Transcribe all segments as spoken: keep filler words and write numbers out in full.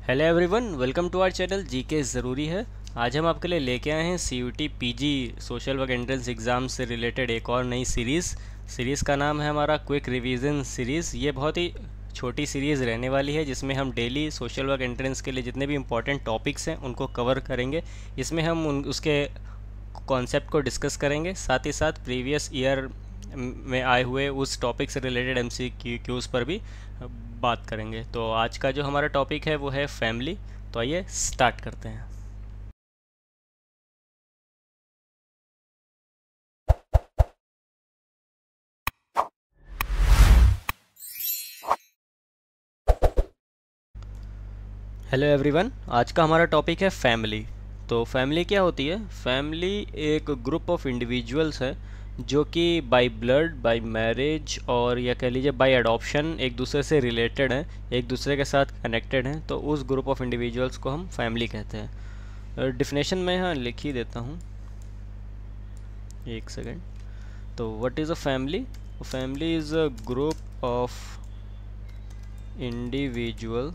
Hello everyone, welcome to our channel GK ज़रूरी है। आज हम आपके लिए लेके आए हैं CUET PG social work entrance exam से रिलेटेड एक और नई सीरीज़। सीरीज़ का नाम है हमारा क्विक रिवीजन सीरीज़। ये बहुत ही छोटी सीरीज़ रहने वाली है जिसमें हम डेली सोशल वर्क एंट्रेंस के लिए जितने भी इंपॉर्टेंट टॉपिक्स हैं उनको कवर करेंगे। इसमें हम उन उसके कॉन्सेप्ट को डिस्कस करेंगे, साथ ही साथ प्रीवियस ईयर में आए हुए उस टॉपिक से रिलेटेड एम सी क्यूज़ पर भी बात करेंगे। तो आज का जो हमारा टॉपिक है वो है फैमिली। तो आइए स्टार्ट करते हैं। हेलो एवरीवन, आज का हमारा टॉपिक है फैमिली। तो फैमिली क्या होती है? फैमिली एक ग्रुप ऑफ इंडिविजुअल्स है जो कि बाय ब्लड, बाय मैरिज और या कह लीजिए बाय अडॉप्शन एक दूसरे से रिलेटेड हैं, एक दूसरे के साथ कनेक्टेड हैं। तो उस ग्रुप ऑफ इंडिविजुअल्स को हम फैमिली कहते हैं। डिफिनेशन मैं यहाँ लिख ही देता हूँ, एक सेकेंड। तो what is a family? Family is a group of individual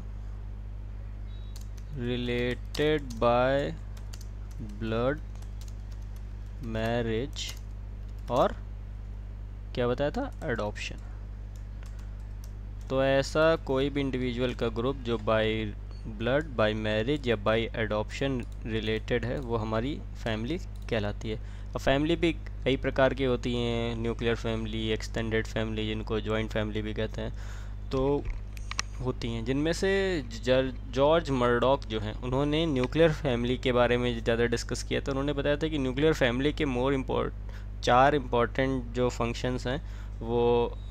related by blood, marriage और क्या बताया था, adoption। तो ऐसा कोई भी इंडिविजुअल का ग्रुप जो बाय ब्लड, बाय मैरिज या बाय एडॉप्शन रिलेटेड है वो हमारी फैमिली कहलाती है। और फैमिली भी कई प्रकार की होती हैं, न्यूक्लियर फैमिली, एक्सटेंडेड फैमिली, जिनको जॉइंट फैमिली भी कहते हैं, तो होती हैं। जिनमें से जॉर्ज मर्डॉक जो हैं उन्होंने न्यूक्लियर फैमिली के बारे में ज़्यादा डिस्कस किया था। उन्होंने बताया था कि न्यूक्लियर फैमिली के मोर इम्पोर्ट चार इम्पॉर्टेंट जो फंक्शंस हैं वो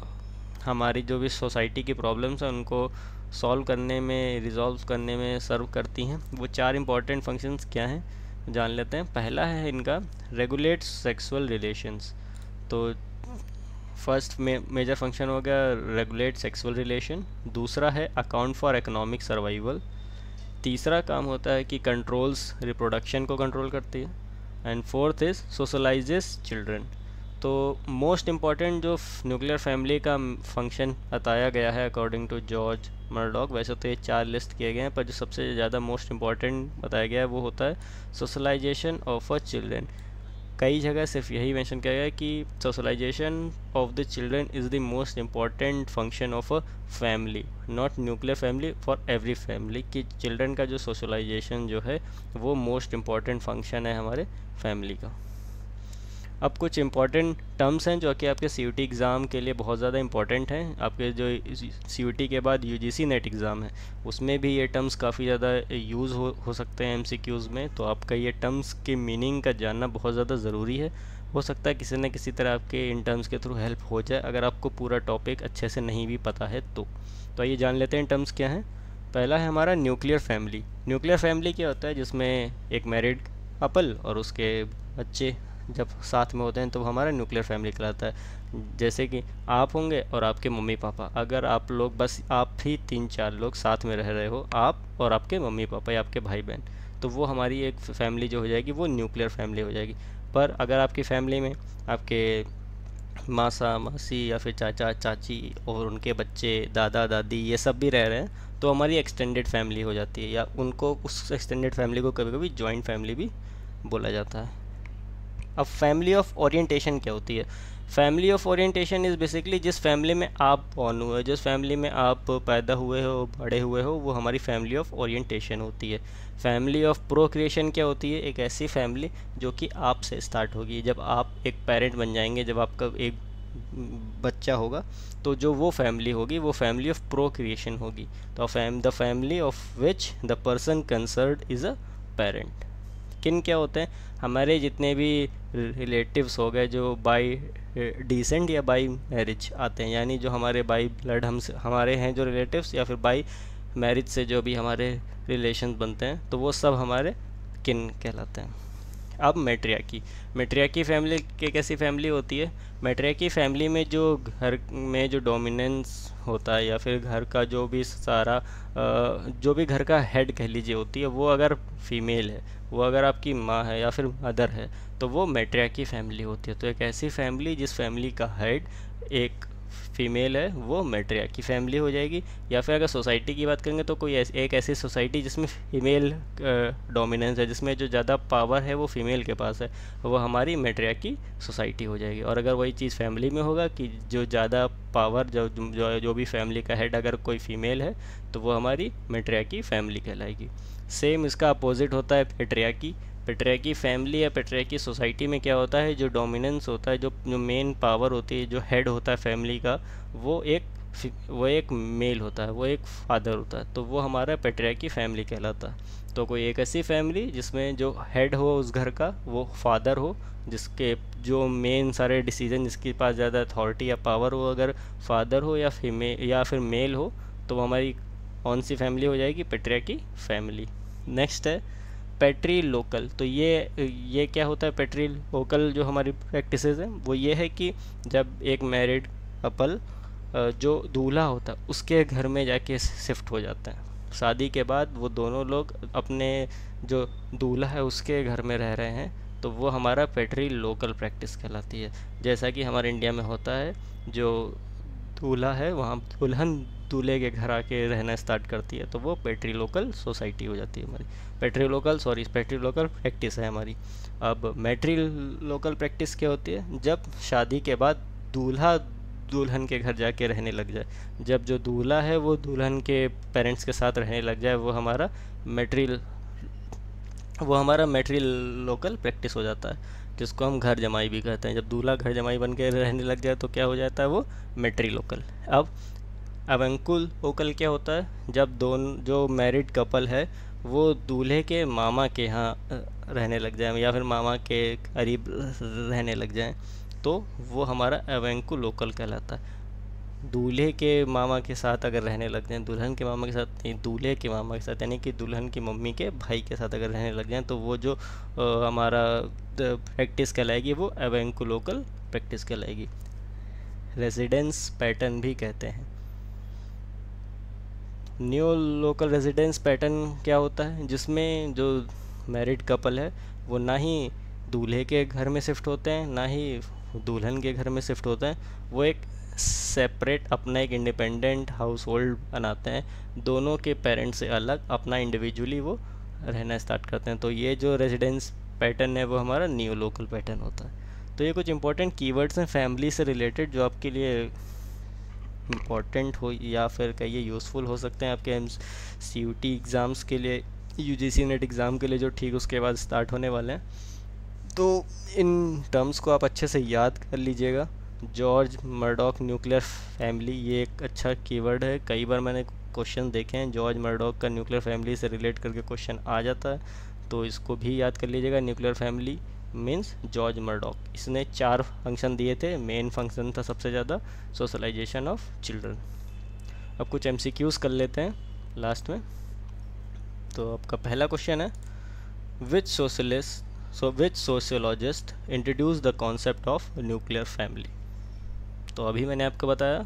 हमारी जो भी सोसाइटी की प्रॉब्लम्स हैं उनको सॉल्व करने में, रिजॉल्व करने में सर्व करती हैं। वो चार इम्पॉर्टेंट फंक्शंस क्या हैं जान लेते हैं। पहला है इनका रेगुलेट सेक्सुअल रिलेशंस। तो फर्स्ट में मेजर फंक्शन हो गया रेगुलेट सेक्सुअल रिलेशन। दूसरा है अकाउंट फॉर इकोनॉमिक सर्वाइवल। तीसरा काम होता है कि कंट्रोल्स रिप्रोडक्शन को कंट्रोल करती है। And fourth is socialises children. तो मोस्ट इम्पॉर्टेंट जो न्यूक्लियर फैमिली का फंक्शन बताया गया है अकॉर्डिंग टू जॉर्ज मर्डॉक, वैसे तो ये चार लिस्ट किए गए हैं पर जो सबसे ज़्यादा मोस्ट इम्पॉर्टेंट बताया गया है वो होता है सोशलाइजेशन ऑफ अ चिल्ड्रन। कई जगह सिर्फ यही मेंशन किया गया है कि socialisation of the children is the most important function of a family, not nuclear family, for every family. कि चिल्ड्रन का जो सोशलाइजेशन जो है वो मोस्ट इम्पॉर्टेंट फंक्शन है हमारे फैमिली का। अब कुछ इम्पॉर्टेंट टर्म्स हैं जो कि आपके सीयूटी एग्ज़ाम के लिए बहुत ज़्यादा इंपॉर्टेंट हैं। आपके जो सीयूटी के बाद यूजीसी नेट एग्ज़ाम है उसमें भी ये टर्म्स काफ़ी ज़्यादा यूज़ हो हो सकते हैं एमसीक्यूज़ में। तो आपका ये टर्म्स के मीनिंग का जानना बहुत ज़्यादा ज़रूरी है। हो सकता है किसी न किसी तरह आपके इन टर्म्स के थ्रू हेल्प हो जाए अगर आपको पूरा टॉपिक अच्छे से नहीं भी पता है तो। तो आइए जान लेते हैं टर्म्स क्या हैं। पहला है हमारा न्यूक्लियर फैमिली। न्यूक्लियर फैमिली क्या होता है? जिसमें एक मैरिड कपल और उसके बच्चे जब साथ में होते हैं तो हमारा न्यूक्लियर फैमिली कहलाता है। जैसे कि आप होंगे और आपके मम्मी पापा, अगर आप लोग बस आप ही तीन चार लोग साथ में रह रहे हो, आप और आपके मम्मी पापा या आपके भाई बहन, तो वो हमारी एक फैमिली जो हो जाएगी वो न्यूक्लियर फैमिली हो जाएगी। पर अगर आपकी फैमिली में आपके मासा मासी या फिर चाचा चाची और उनके बच्चे, दादा दादी, ये सब भी रह रहे हैं तो हमारी एक्सटेंडेड फैमिली हो जाती है, या उनको उस एक्सटेंडेड फैमिली को कभी कभी जॉइंट फैमिली भी बोला जाता है। अब फैमिली ऑफ ओरिएंटेशन क्या होती है? Family of orientation is basically जिस फैमिली में आप बॉर्न हुए, जिस फैमिली में आप पैदा हुए हो, बड़े हुए हो, वो हमारी फैमिली ऑफ ओरिएंटेशन होती है। फैमिली ऑफ प्रोक्रिएशन क्या होती है? एक ऐसी फैमिली जो कि आपसे स्टार्ट होगी। जब आप एक पेरेंट बन जाएंगे, जब आपका एक बच्चा होगा तो जो वो फैमिली होगी वो फैमिली ऑफ प्रोक्रिएशन होगी। तो fam the family of which the person concerned is a parent. Kin क्या होते हैं? हमारे जितने भी रिलेटिव्स हो गए जो बाय डिसेंट या बाय मैरिज आते हैं, यानी जो हमारे बाय ब्लड हम हमारे हैं जो रिलेटिव्स, या फिर बाय मैरिज से जो भी हमारे रिलेशन बनते हैं, तो वो सब हमारे किन कहलाते हैं। अब मैट्रियार्की। मैट्रियार्की फैमिली के कैसी फैमिली होती है? मैट्रियार्की फैमिली में जो घर में जो डोमिनेंस होता है या फिर घर का जो भी सारा जो भी घर का हेड कह लीजिए होती है, वो अगर फीमेल है, वो अगर आपकी माँ है या फिर मदर है, तो वो मैट्रियार्की फैमिली होती है। तो एक ऐसी फैमिली जिस फैमिली का हेड एक फीमेल है वो मैट्रियार्की फैमिली हो जाएगी। या फिर अगर सोसाइटी की बात करेंगे तो कोई ऐस, एक ऐसी सोसाइटी जिसमें फीमेल डोमिनेंस है, जिसमें जो ज़्यादा पावर है वो फीमेल के पास है, वो हमारी मैट्रियार्की सोसाइटी हो जाएगी। और अगर वही चीज़ फैमिली में होगा कि जो ज़्यादा पावर जो जो जो भी फैमिली का हेड अगर कोई फीमेल है तो वो हमारी मैट्रियार्की फैमिली कहलाएगी। सेम इसका अपोजिट होता है पैट्रियार्की। पैट्रियार्की फैमिली या पैट्रियार्की सोसाइटी में क्या होता है, जो डोमिनेंस होता है, जो जो मेन पावर होती है, जो हेड होता है फैमिली का, वो एक वो एक मेल होता है, वो एक फादर होता है, तो वो हमारा पैट्रियार्की फैमिली कहलाता है। तो कोई एक ऐसी फैमिली जिसमें जो हेड हो उस घर का वो फादर हो, जिसके जो मेन सारे डिसीजन, जिसके पास ज़्यादा अथॉरिटी या पावर हो, अगर फादर हो या फीमेल या फिर मेल हो, तो वो हमारी कौन सी फैमिली हो जाएगी, पैट्रियार्की फैमिली। नेक्स्ट है पैट्री लोकल। तो ये ये क्या होता है पैट्री लोकल, जो हमारी प्रैक्टिसेस हैं वो ये है कि जब एक मैरिड कपल जो दूल्हा होता है उसके घर में जाके शिफ्ट हो जाता है, शादी के बाद वो दोनों लोग अपने जो दूल्हा है उसके घर में रह रहे हैं, तो वो हमारा पैट्री लोकल प्रैक्टिस कहलाती है। जैसा कि हमारे इंडिया में होता है, जो दूल्हा है वहाँ दुल्हन दूल्हे के घर आके रहना स्टार्ट करती है, तो वो पैट्री लोकल सोसाइटी हो जाती है हमारी, patrilocal sorry patrilocal practice है हमारी। अब मैट्री लोकल प्रैक्टिस क्या होती है, जब शादी के बाद दूल्हा दुल्हन के घर जाके रहने लग जाए, जब जो दूल्हा है वो दुल्हन के पेरेंट्स के साथ रहने लग जाए, वो हमारा मैट्री वो हमारा मैट्री लोकल प्रैक्टिस हो जाता है, जिसको हम घर जमाई भी कहते हैं। जब दूल्हा घर जमाई बन के रहने लग जाए तो क्या हो जाता है, वो मैट्री लोकल। अब अवेंकुल लोकल क्या होता है, जब दोनों जो मैरिड कपल है वो दूल्हे के मामा के यहाँ रहने लग जाए या फिर मामा के करीब रहने लग जाएं, तो वो हमारा अवेंकुल लोकल कहलाता है। दूल्हे के मामा के साथ अगर रहने लग जाएं, दुल्हन के मामा के साथ नहीं, दूल्हे के मामा के साथ, यानी कि दुल्हन की मम्मी के भाई के साथ अगर रहने लग जाएं, तो वो जो आ, हमारा प्रैक्टिस कहलाएगी वो अवेंकुल लोकल प्रैक्टिस कहलाएगी। रेजिडेंस पैटर्न भी कहते हैं। न्यू लोकल रेजिडेंस पैटर्न क्या होता है, जिसमें जो मैरिड कपल है वो ना ही दूल्हे के घर में शिफ्ट होते हैं ना ही दुल्हन के घर में शिफ्ट होते हैं, वो एक सेपरेट अपना एक इंडिपेंडेंट हाउस होल्ड बनाते हैं, दोनों के पेरेंट्स से अलग अपना इंडिविजुअली वो रहना स्टार्ट करते हैं। तो ये जो रेजिडेंस पैटर्न है वो हमारा न्यू लोकल पैटर्न होता है। तो ये कुछ इंपॉर्टेंट कीवर्ड्स हैं फैमिली से रिलेटेड जो आपके लिए इम्पॉर्टेंट हो या फिर कहिए यूज़फुल हो सकते हैं आपके M C U T exams के लिए, U G C NET exam के लिए जो ठीक उसके बाद स्टार्ट होने वाले हैं। तो इन टर्म्स को आप अच्छे से याद कर लीजिएगा। जॉर्ज मर्डॉक न्यूक्लियर फैमिली, ये एक अच्छा कीवर्ड है, कई बार मैंने क्वेश्चन देखे हैं जॉर्ज मर्डॉक का न्यूक्लियर फैमिली से रिलेट करके क्वेश्चन आ जाता है, तो इसको भी याद कर लीजिएगा। Nuclear family means George Murdock. इसने चार फंक्शन दिए थे, मेन फंक्शन था सबसे ज़्यादा सोशलाइजेशन ऑफ चिल्ड्रन। अब कुछ एम सी क्यूज़ कर लेते हैं लास्ट में। तो आपका पहला क्वेश्चन है, which socialist so which sociologist introduce the concept of nuclear family. तो अभी मैंने आपको बताया,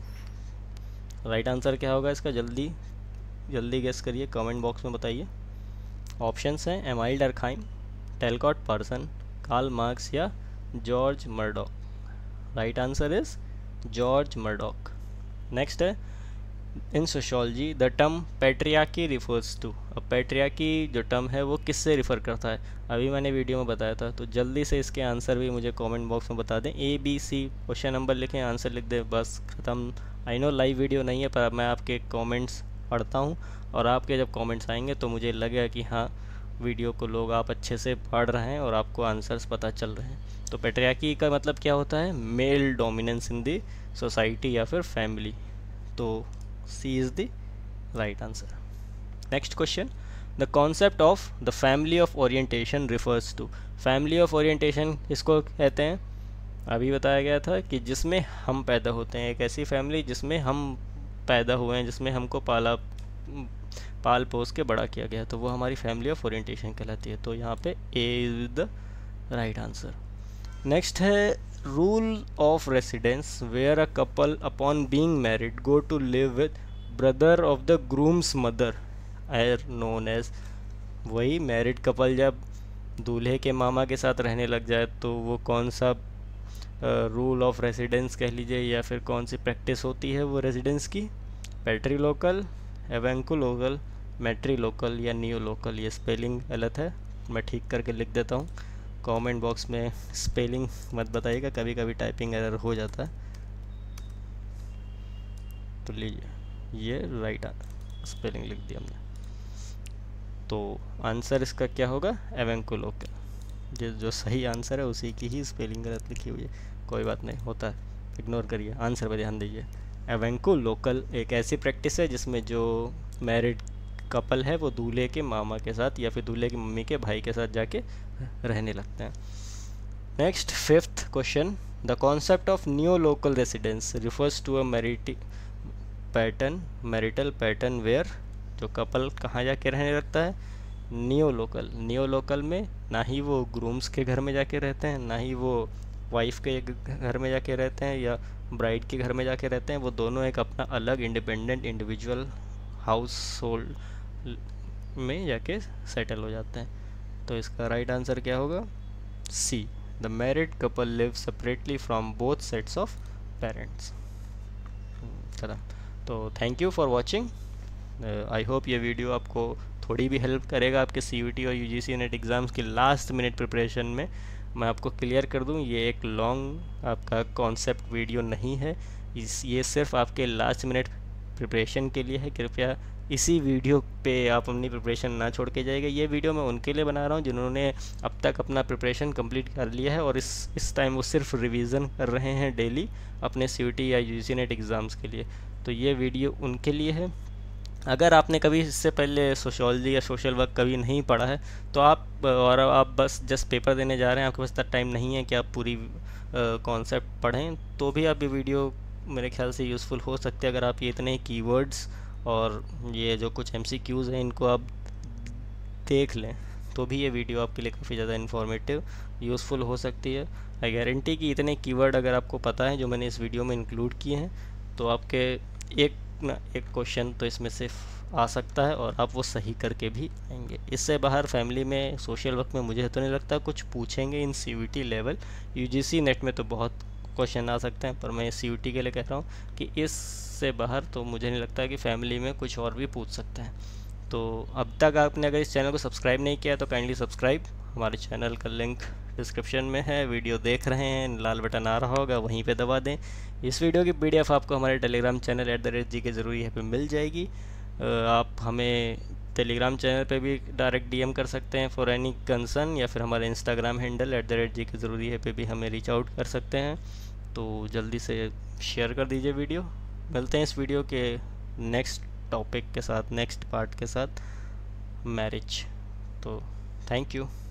राइट आंसर क्या होगा इसका, जल्दी जल्दी गेस करिए, कमेंट बॉक्स में बताइए। ऑप्शंस हैं Emile Durkheim, Talcott Parson, Karl Marx या George Murdock. Right answer is George Murdock. Next है, in sociology the term patriarchy refers to. अब पैट्रियार्की जो टर्म है वो किससे रिफ़र करता है, अभी मैंने वीडियो में बताया था, तो जल्दी से इसके आंसर भी मुझे कमेंट बॉक्स में बता दें। A B C question number लिखें, आंसर लिख दें, बस ख़त्म। आई नो लाइव वीडियो नहीं है, पर मैं आपके कमेंट्स पढ़ता हूँ और आपके जब कमेंट्स आएंगे तो मुझे लगेगा कि हाँ वीडियो को लोग आप अच्छे से पढ़ रहे हैं और आपको आंसर्स पता चल रहे हैं। तो पैट्रियार्की का मतलब क्या होता है, male dominance in the society या फिर फैमिली। तो C is the right answer. Next question, the concept of the family of orientation refers to. Family of orientation इसको कहते हैं, अभी बताया गया था कि जिसमें हम पैदा होते हैं, एक ऐसी फैमिली जिसमें हम पैदा हुए हैं, जिसमें हमको पाला पाल पोस के बड़ा किया गया, तो वो हमारी फैमिली ऑफ ओरिएंटेशन कहलाती है। तो यहाँ पे A is the right answer. Next है, rule of residence where a couple upon being married go to live with brother of the groom's mother are known as. वही मैरिड कपल जब दूल्हे के मामा के साथ रहने लग जाए तो वो कौन सा रूल ऑफ रेसिडेंस कह लीजिए, या फिर कौन सी प्रैक्टिस होती है वो रेसिडेंस की, patrilocal, avunculocal, matrilocal या नियो लोकल। ये स्पेलिंग गलत है, मैं ठीक करके लिख देता हूँ। कमेंट बॉक्स में स्पेलिंग मत बताइएगा, कभी कभी टाइपिंग एरर हो जाता है। तो लीजिए ये राइट स्पेलिंग लिख दिया हमने। तो आंसर इसका क्या होगा, एवेंको लोकल। जो जो सही आंसर है उसी की ही स्पेलिंग गलत लिखी हुई है, कोई बात नहीं, होता है, इग्नोर करिए, आंसर पर ध्यान दीजिए। एवेंको लोकल एक ऐसी प्रैक्टिस है जिसमें जो मैरिड कपल है वो दूल्हे के मामा के साथ या फिर दूल्हे की मम्मी के भाई के साथ जाके रहने लगते हैं। Next fifth question, the concept of neolocal residence refers to a marital pattern marital pattern where, जो कपल कहाँ जाके रहने लगता है, नियो लोकल। नियो लोकल में ना ही वो ग्रूम्स के घर में जाके रहते हैं, ना ही वो वाइफ के घर में जाके रहते हैं या ब्राइड के घर में जाके रहते हैं, वो दोनों एक अपना अलग इंडिपेंडेंट इंडिविजुअल हाउस होल्ड में जाके सेटल हो जाते हैं। तो इसका राइट आंसर क्या होगा, C, the married couple live separately from both sets of parents. चला, तो thank you for watching. I hope ये वीडियो आपको थोड़ी भी हेल्प करेगा आपके सीयूईटी और यूजीसी नेट एग्ज़ाम्स की लास्ट मिनट प्रिपरेशन में। मैं आपको क्लियर कर दूं, ये एक लॉन्ग आपका कॉन्सेप्ट वीडियो नहीं है, इस ये सिर्फ आपके लास्ट मिनट प्रिपरेशन के लिए है। कृपया इसी वीडियो पे आप अपनी प्रिपरेशन ना छोड़ के जाइएगा। ये वीडियो मैं उनके लिए बना रहा हूँ जिन्होंने अब तक अपना प्रिपरेशन कंप्लीट कर लिया है और इस इस टाइम वो सिर्फ रिवीजन कर रहे हैं डेली अपने सीयूईटी या यूजीसी नेट एग्ज़ाम्स के लिए। तो ये वीडियो उनके लिए है। अगर आपने कभी इससे पहले सोशियोलॉजी या सोशल वर्क कभी नहीं पढ़ा है तो आप और आप बस जस्ट पेपर देने जा रहे हैं, आपके पास इतना टाइम नहीं है कि आप पूरी कॉन्सेप्ट पढ़ें, तो भी आप ये वीडियो मेरे ख्याल से यूज़फुल हो सकते हैं। अगर आप ये इतने कीवर्ड्स और ये जो कुछ एमसीक्यूज़ हैं इनको आप देख लें तो भी ये वीडियो आपके लिए काफ़ी ज़्यादा इन्फॉर्मेटिव यूज़फुल हो सकती है। आई गारंटी कि इतने कीवर्ड अगर आपको पता है जो मैंने इस वीडियो में इंक्लूड किए हैं तो आपके एक ना एक क्वेश्चन तो इसमें से आ सकता है और आप वो सही करके भी आएंगे। इससे बाहर फैमिली में सोशल वर्क में मुझे तो नहीं लगता कुछ पूछेंगे in CUET level. UGC NET में तो बहुत क्वेश्चन आ सकते हैं, पर मैं सीयूईटी के लिए कह रहा हूँ कि इससे बाहर तो मुझे नहीं लगता कि फैमिली में कुछ और भी पूछ सकते हैं। तो अब तक आपने अगर इस चैनल को सब्सक्राइब नहीं किया तो काइंडली सब्सक्राइब, हमारे चैनल का लिंक डिस्क्रिप्शन में है। वीडियो देख रहे हैं, लाल बटन आ रहा होगा, वहीं पे दबा दें। इस वीडियो की पीडीएफ आपको हमारे Telegram channel at the rate G K ज़रूरी है पे मिल जाएगी। आप हमें टेलीग्राम चैनल पे भी डायरेक्ट डीएम कर सकते हैं फॉर एनी कंसर्न, या फिर हमारे Instagram handle at the rate G K ज़रूरी है पे भी हमें रीच आउट कर सकते हैं। तो जल्दी से शेयर कर दीजिए वीडियो। मिलते हैं इस वीडियो के नेक्स्ट टॉपिक के साथ, नेक्स्ट पार्ट के साथ, मैरिज। तो थैंक यू।